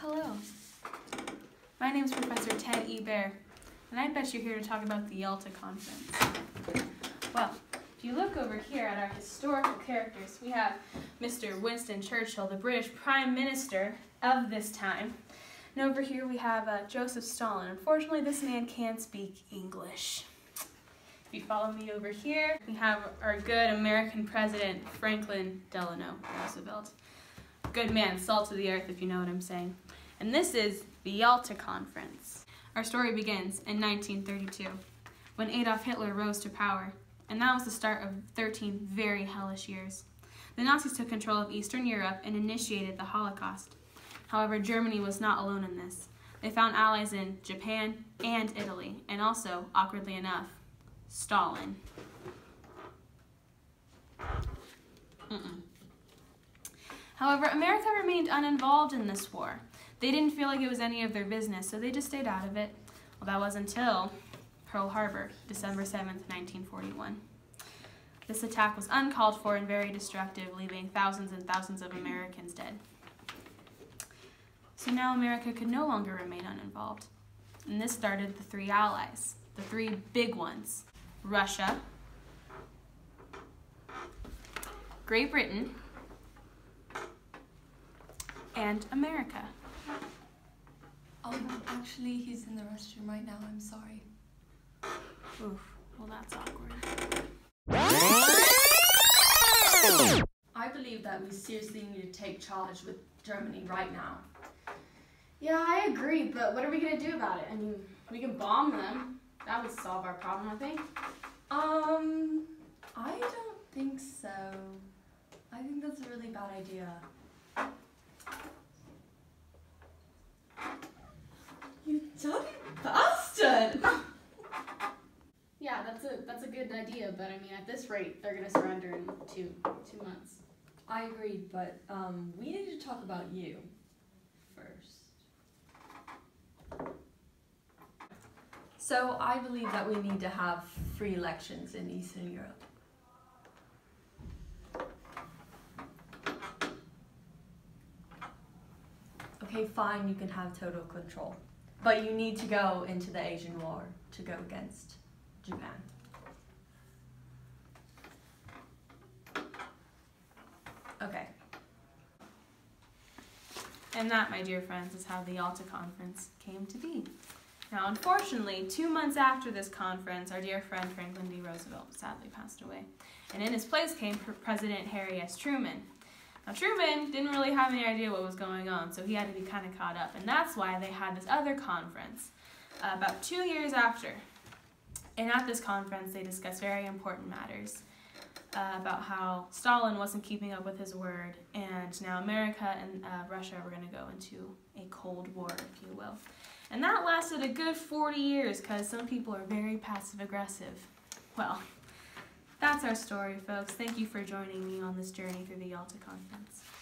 hello. My name is Professor Ted E. Baer, and I bet you're here to talk about the Yalta Conference. Well, if you look over here at our historical characters, we have Mr. Winston Churchill, the British Prime Minister of this time. And over here we have Joseph Stalin. Unfortunately, this man can't speak English. If you follow me over here, we have our good American President, Franklin Delano Roosevelt. Good man, salt of the earth, if you know what I'm saying. And this is the Yalta Conference. Our story begins in 1932, when Adolf Hitler rose to power, and that was the start of 13 very hellish years. The Nazis took control of Eastern Europe and initiated the Holocaust. However, Germany was not alone in this. They found allies in Japan and Italy, and also, awkwardly enough, Stalin. However, America remained uninvolved in this war. They didn't feel like it was any of their business, so they just stayed out of it. Well, that was until Pearl Harbor, December 7th, 1941. This attack was uncalled for and very destructive, leaving thousands and thousands of Americans dead. So now America could no longer remain uninvolved. And this started the three allies, the three big ones: Russia, Great Britain, and America. Actually, he's in the restroom right now. I'm sorry. Oof, well that's awkward. I believe that we seriously need to take charge with Germany right now. Yeah, I agree, but what are we going to do about it? I mean, we can bomb them. That would solve our problem, I think. I don't think so. I think that's a really bad idea. You dirty bastard! Yeah, that's a good idea, but I mean, at this rate, they're going to surrender in two months. I agree, but we need to talk about you first. So I believe that we need to have free elections in Eastern Europe. Okay, fine, you can have total control. But you need to go into the Asian War to go against Japan. Okay. And that, my dear friends, is how the Yalta Conference came to be. Now, unfortunately, 2 months after this conference, our dear friend Franklin D. Roosevelt sadly passed away. And in his place came President Harry S. Truman. Now, Truman didn't really have any idea what was going on, so he had to be kind of caught up. And that's why they had this other conference about 2 years after. And at this conference, they discussed very important matters about how Stalin wasn't keeping up with his word, and now America and Russia were going to go into a Cold War, if you will. And that lasted a good 40 years because some people are very passive-aggressive. Well, that's our story, folks. Thank you for joining me on this journey through the Yalta Conference.